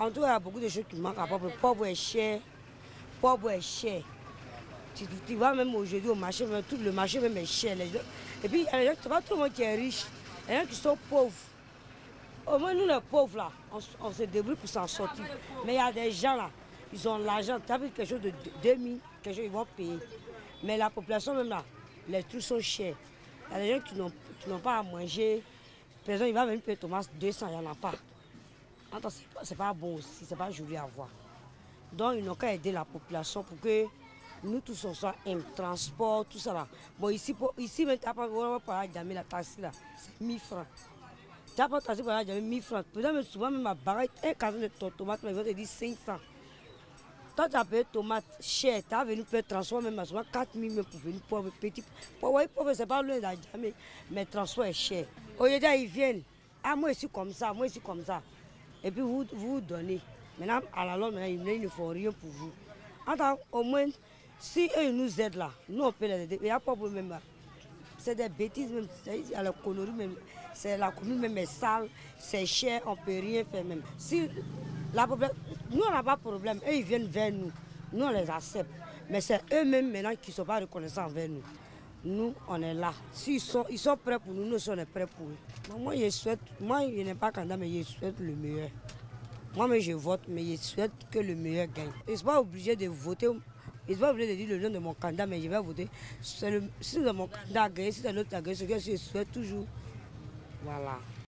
En tout cas, il y a beaucoup de choses qui manquent à Port-au. Port-au est cher. Port-au est cher. Tu vas même aujourd'hui au marché, même, tout le marché même est cher. Et puis, il y a pas tout le monde qui est riche. Il y a des gens qui sont pauvres. Au moins, nous, les pauvres, là, on se débrouille pour s'en sortir. Mais il y a des gens, là, ils ont l'argent. Tu as vu quelque chose de 2000, quelque chose, ils vont payer. Mais la population, même là, les trucs sont chers. Il y a des gens qui n'ont pas à manger. Par exemple, il va venir payer Thomas 200, il n'y en a pas. C'est pas bon aussi, c'est pas joli à voir. Donc, ils n'ont qu'à aider la population pour que nous tous on soit un transport, tout ça là. Bon, ici même, tu n'as pas de la taxi là, c'est 1000 francs. Tu n'as pas de taxi pour aller 1000 francs. Peut-être souvent, même ma barre, un carton de tomates, ils vont te dire 500. Toi, tu as payé tomates chères, tu as venu faire transport, même souvent 4000 même pour venir pour petit. Pour voir, c'est pas loin d'Adjamé, mais le transport est cher. Aujourd'hui, ils viennent. Ah, moi, je suis comme ça, moi, je suis comme ça. Et puis, vous donnez. Maintenant, à la longue, ils ne font rien pour vous. Au moins, si eux ils nous aident là, nous on peut les aider. Il n'y a pas de problème. C'est des bêtises même. Il y a la connerie même. La commune même est sale, c'est cher, on ne peut rien faire même. Si nous on n'a pas de problème, eux ils viennent vers nous, nous on les accepte. Mais c'est eux-mêmes maintenant qui ne sont pas reconnaissants envers nous. Nous on est là. S'ils sont prêts pour nous, nous sommes prêts pour eux. Moi je n'ai pas candidat, mais je souhaite le meilleur. Moi je vote, mais je souhaite que le meilleur gagne. Je ne suis pas obligé de voter. Je ne suis pas obligé de dire le nom de mon candidat, mais je vais voter. Si c'est mon candidat a gagné, si c'est l'autre a gagné, ce que je souhaite toujours. Voilà.